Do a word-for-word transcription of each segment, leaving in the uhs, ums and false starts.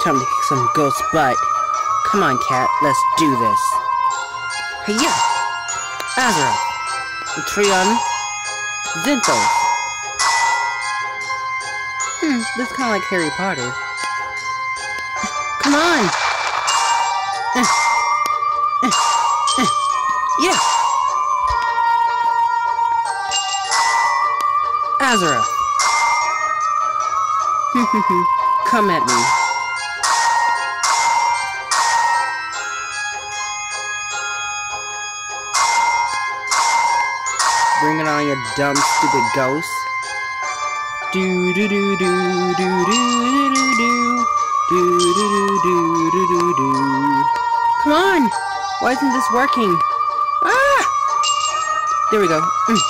time to kick some ghost butt. Come on, cat, let's do this. Hey, yeah! Azra! Trion! Zinthos! Hmm, this is kinda like Harry Potter. Come on! Uh, uh, uh, yeah! Azra! Come at me. Bring it on, you dumb, stupid ghost. Do do do do do do do do do do do do do do. Come on! Why isn't this working? Ah! There we go.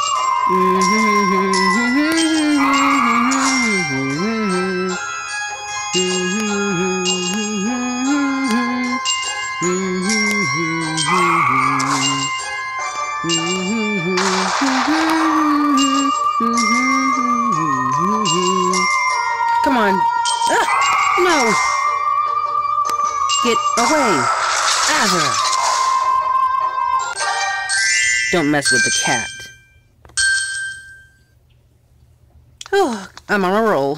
Come on. Ah, no! Get away! Azra! Don't mess with the cat. Oh, I'm on a roll.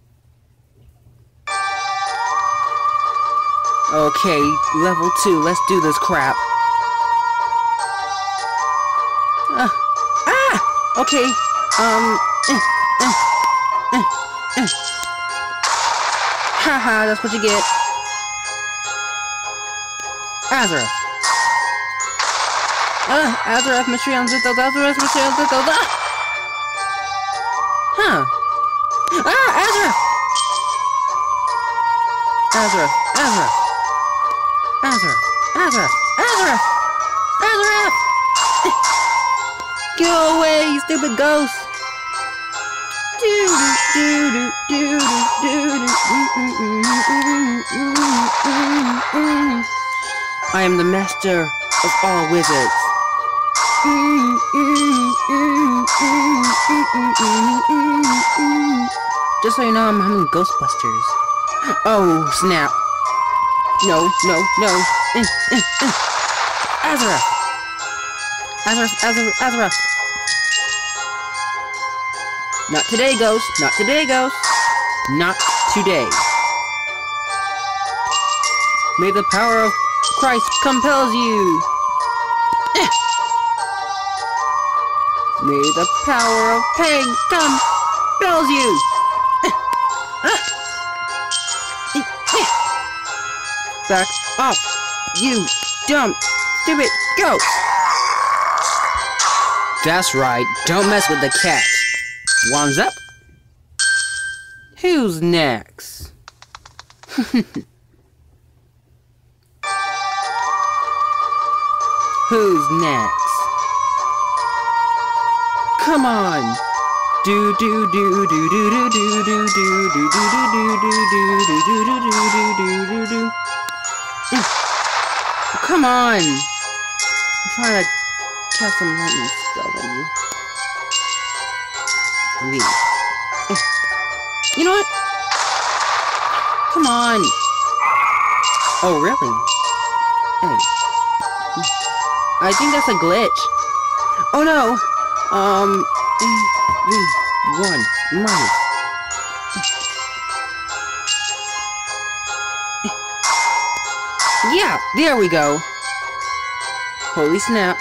Okay, level two. Let's do this crap. Uh, ah! Okay. Um. Eh, eh, eh, eh. Haha, that's what you get. Azra. Uh, Azra, mystery on Zinthos, Azra, mystery on Zinthos. Ah! Huh. Ah, Azra! Azra, Azra. Azra, Azra, Azra! Azra! Go away, you stupid ghost! Do do do do do do. I am the master of all wizards. Just so you know, I'm humming Ghostbusters. Oh, snap. No, no, no. Uh, uh, uh. Azra! Azra, Azra, Azra! Not today, Ghost. Not today, Ghost. Not today. May the power of Christ compels you. Eh. May the power of pain compels you. Eh. Ah. Eh. Eh. Back off, you dumb, stupid ghost. That's right. Don't mess with the cat. One's up. Who's next? Who's next? Come on. Do do do do do do do do do do do do do do do do do do do do. Come on. I'm trying to cast some lightning spell on you. Leave. You know what? Come on. Oh, really? Hey. I think that's a glitch. Oh no. Um. Three, one, minus. Yeah, there we go. Holy snap.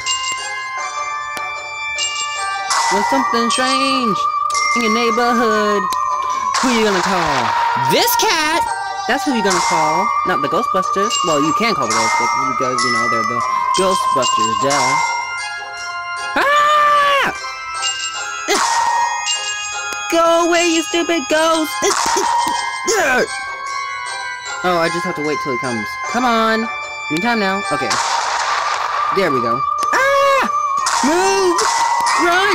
There's something strange in your neighborhood. Who you gonna call? This cat! That's who you're gonna call. Not the Ghostbusters. Well, you can call the Ghostbusters because, you know, they're the Ghostbusters, duh. Ah! Go away, you stupid ghost! Oh, I just have to wait till he comes. Come on! Anytime now. Okay. There we go. Ah! Move! Run!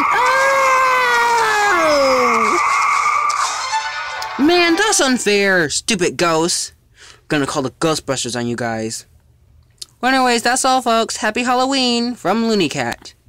Oh! Man, that's unfair, stupid ghost. Gonna call the Ghostbusters on you guys. Well, anyways, that's all, folks. Happy Halloween from Looney Cat.